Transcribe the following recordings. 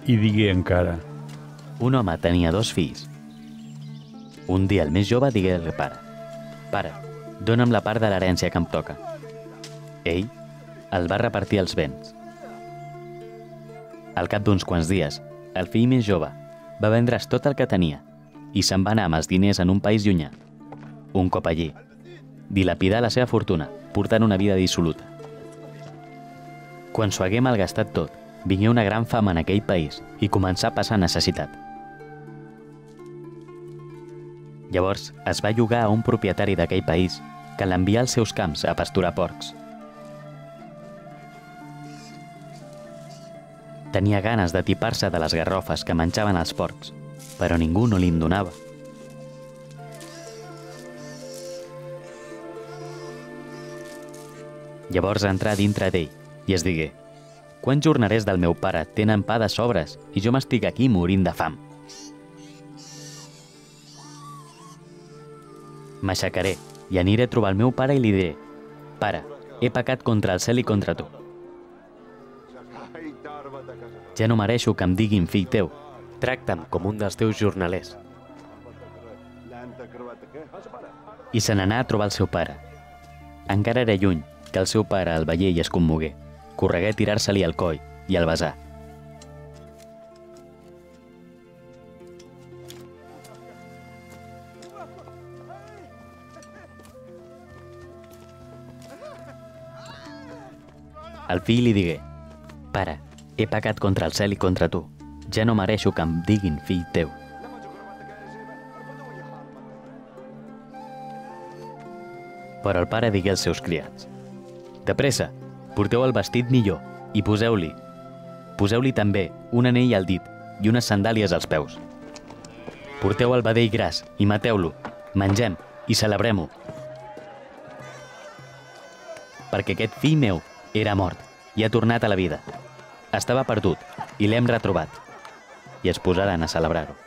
i digué encara: Un home tenia 2 fills. Un dia el més jove digué al pare: «Pare, dona'm la part de l'herència que em toca». Ell el va repartir els béns. Al cap d'uns quants dies, el fill més jove va vendre's tot el que tenia i se'n va anar amb els diners en un país llunyà. Un cop allí, dilapidà la seva fortuna, portant una vida dissoluta. Quan s'ho hagué malgastat tot, vingué una gran fam en aquell país i començà a passar necessitat. Llavors es va llogar a un propietari d'aquell país que l'envià als seus camps a pasturar porcs. Tenia ganes de tipar-se de les garrofes que menjaven els porcs, però ningú no li'n donava. Llavors entrà dintre d'ell i es digué: «Quants jornalers del meu pare tenen pa de sobres i jo m'estic aquí morint de fam? M'aixecaré i aniré a trobar el meu pare i li diré: Pare, he pecat contra el cel i contra tu. Ja no mereixo que em diguin fill teu. Tracta'm com un dels teus jornalers». I se n'anà a trobar el seu pare. Encara era lluny que el seu pare el veié i es commogué. Corregué a tirar-se-li al coll i el besà. El fill li digué: «Pare, he pecat contra el cel i contra tu. Ja no mereixo que em diguin fill teu». Però el pare digué als seus criats: «De pressa, porteu el vestit millor i poseu-li també un anell al dit i unes sandàlies als peus. Porteu el vedell gras i mateu-lo, mengem i celebrem-ho. Perquè aquest fill meu era mort i ha tornat a la vida. Estava perdut i l'hem retrobat». I es posaren a celebrar-ho.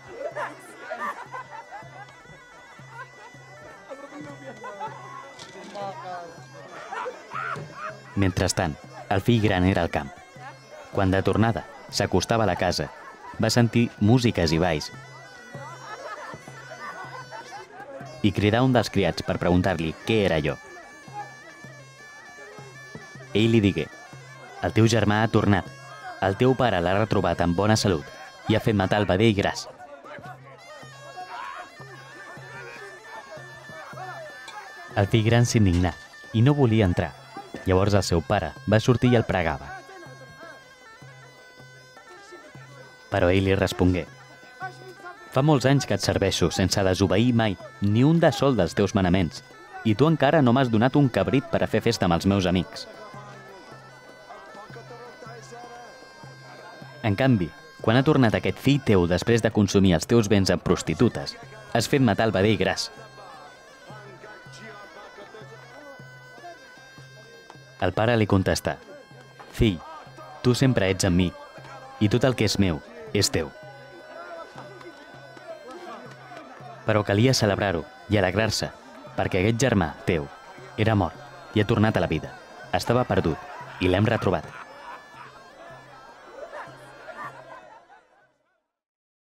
Mentrestant, el fill gran era al camp. Quan de tornada s'acostava a la casa, va sentir músiques i balls i cridar un dels criats per preguntar-li què era allò. Ell li digué: «El teu germà ha tornat. El teu pare l'ha retrobat en bona salut i ha fet matar el vedell gras». El fill gran s'indignà i no volia entrar. Llavors el seu pare va sortir i el pregava. Però ell li respongué: «Fa molts anys que et serveixo sense desobeir mai ni un de sol dels teus manaments, i tu encara no m'has donat un cabrit per a fer festa amb els meus amics. En canvi, quan ha tornat aquest fill teu després de consumir els teus béns amb prostitutes, has fet matar el vedell gras». El pare li contestà: «Fill, tu sempre ets amb mi, i tot el que és meu és teu». Però calia celebrar-ho i alegrar-se, perquè aquest germà teu era mort i ha tornat a la vida. Estava perdut i l'hem retrobat.